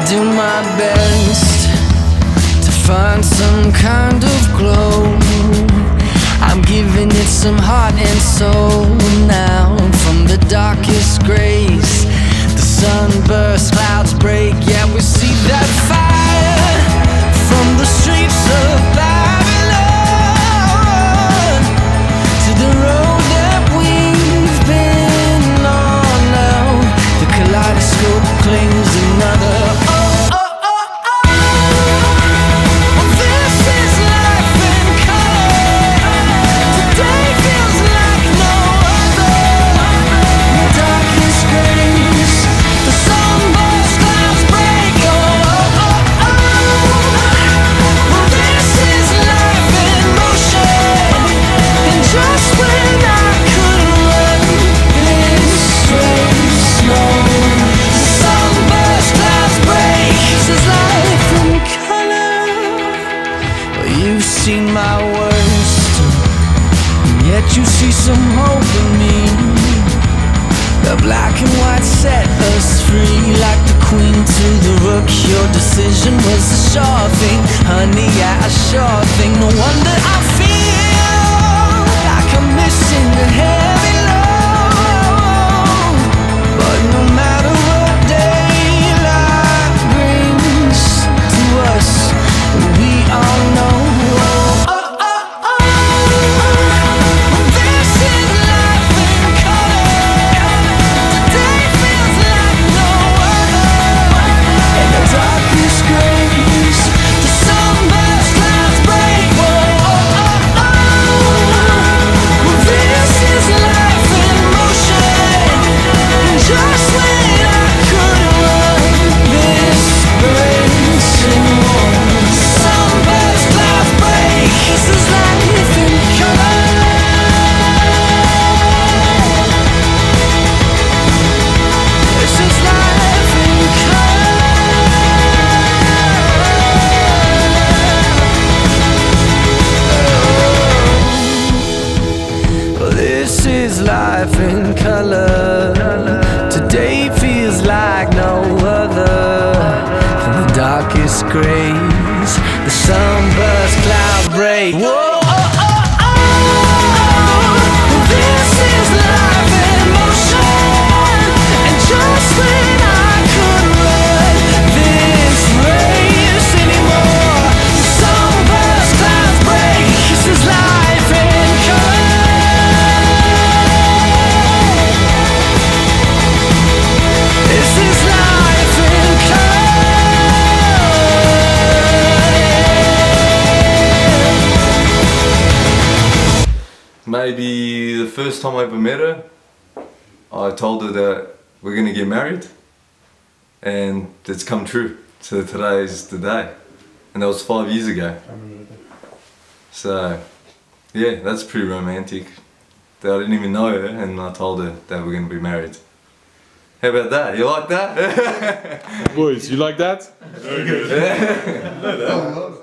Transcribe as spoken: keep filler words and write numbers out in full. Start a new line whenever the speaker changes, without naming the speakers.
do my best to find some kind of glow. I'm giving it some heart and soul now. From the darkest grays, the sunburst, clouds break. Yeah, we see that fire from the streets of Babylon to the road that we've been on now. The kaleidoscope claims another. Oh, oh, oh, oh. Well, this is life in color. Today feels like no other. The darkest grays, the sunburst, clouds break. Oh, oh, oh, oh. Well, this is life in motion. And just when I could run this race, no. The sunburst, clouds break. This is life in color. Well, you've seen my worst, and yet you see some hope in me. The black and white set us free, like the queen to the rook. Your decision was a sure thing, honey, yeah, a sure thing. No wonder I feel like I'm missing the heavy load. But no matter what daylight brings to us, we all know. Oh, oh, oh, oh. This is life in color. Today feels like no other. In the darkest grays, the sunburst, clouds break. Whoa, oh, oh, oh. This is life in motion. And just when I could run this race anymore, sunburst, clouds break. This is life in color. This is life in color. Well, this is life in color. Today feels like no other. From the darkest grays, the sunburst, cloud break. Whoa, oh, oh, oh. This is life in motion. And just when I could run this race anymore, the sunburst, clouds break. This is life in color. This is life in color.
Maybe the first time I ever met her, I told her that we're gonna get married, and it's come true. So today is the day, and that was five years ago. So yeah, that's pretty romantic. That I didn't even know her, and I told her that we're gonna be married. How about that? You like that?
Boys, you like that?
Very good. Yeah.